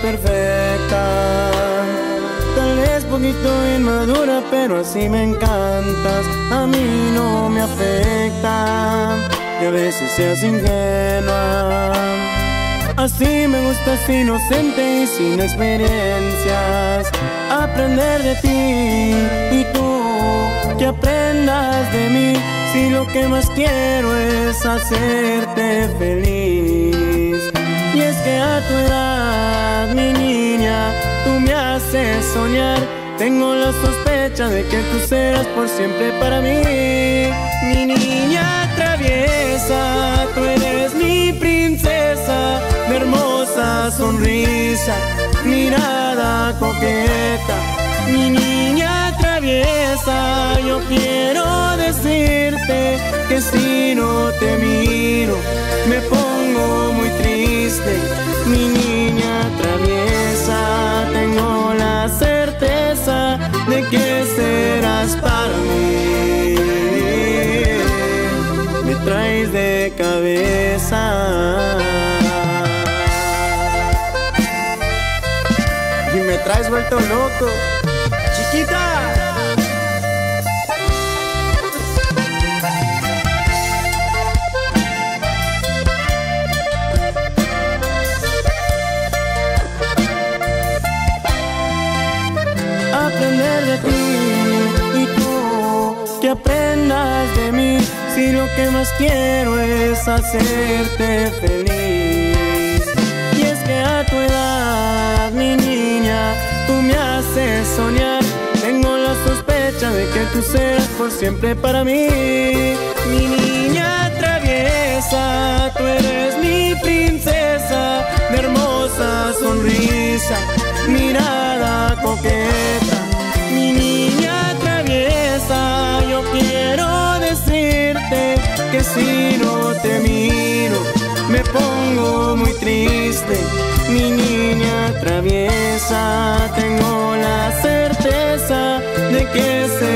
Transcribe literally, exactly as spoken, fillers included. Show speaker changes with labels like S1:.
S1: perfecta. Tal vez poquito inmadura, pero así me encantas. A mí no me afecta que a veces seas ingenua. Así me gustas, inocente y sin experiencias. Aprender de ti y tú que aprendas de mí. Si lo que más quiero es hacerte feliz. Y es que a tu edad, mi niña, tú me haces soñar. Tengo la sospecha de que tú serás por siempre para mí. Mi niña traviesa, tú eres mi princesa. De hermosa sonrisa, mirada coqueta. Mi niña traviesa, yo quiero decirte que si no te miro me pongo muy triste. Mi niña traviesa, tengo la certeza de que serás para mí. Me traes de cabeza y me traes vuelto loco, chiquita. Aprender de ti y tú que aprendas de mí. Si lo que más quiero es hacerte feliz. Y es que a tu edad, mi niña, tú me haces soñar. Tengo la sospecha de que tú serás por siempre para mí. Mi niña traviesa, tú eres mi princesa. De hermosa sonrisa, mirada coqueta. Mi niña traviesa, yo quiero decirte que si no te miro me pongo muy triste. Mi niña traviesa, tengo la certeza de que se